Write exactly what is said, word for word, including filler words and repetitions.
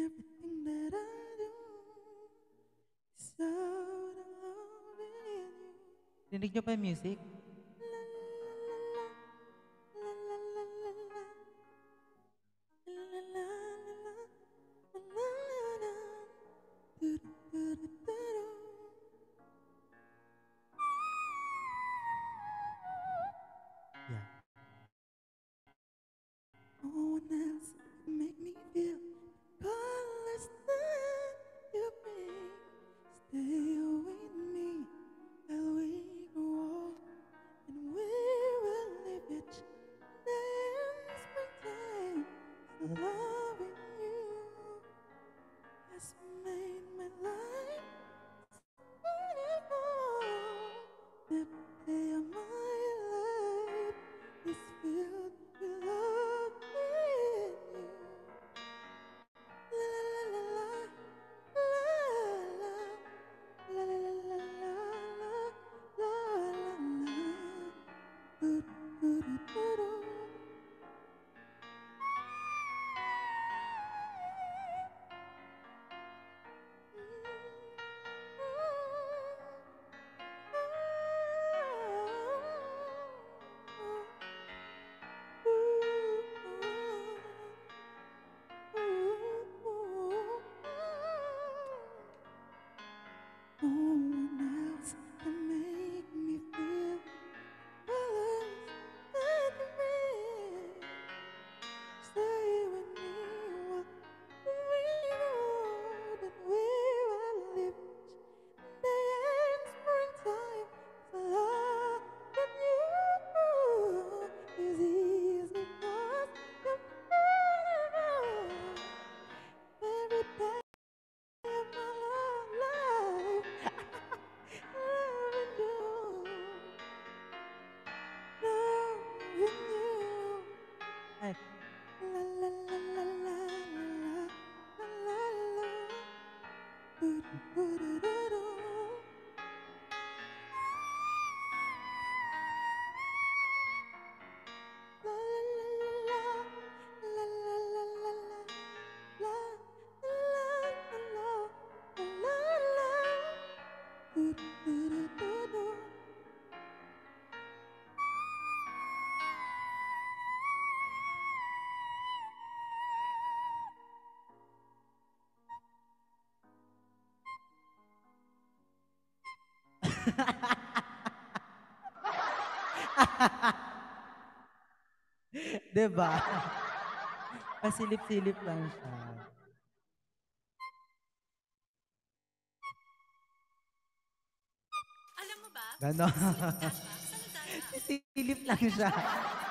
Everything that I do is out of loving you. Rinig niyo pa yung music? La la la la la la la la la la la la la la la do do do do. Yeah. No one else can make me feel colors that you bring. Stay with me as we grow old, and we will live each day in springtime. So loving you has made my life beautiful. The day of my life is filled with love in you. La la la la la la la la la la la la la. Do do do do do. No one else can make me feel colors that you bring. Stay with me while we grow, that we will live each day in springtime. So loving you is easy 'cause you're beautiful. Every day of my life, loving you, loving you. Ay. La la la la la la la la la. Do do do do do do. La la la la la la la la la la la la la. Do do do do do. Diba? Pasilip-silip lang siya. Alam mo ba? Ganon. Silip dapat. Salita na. Sisilip lang siya.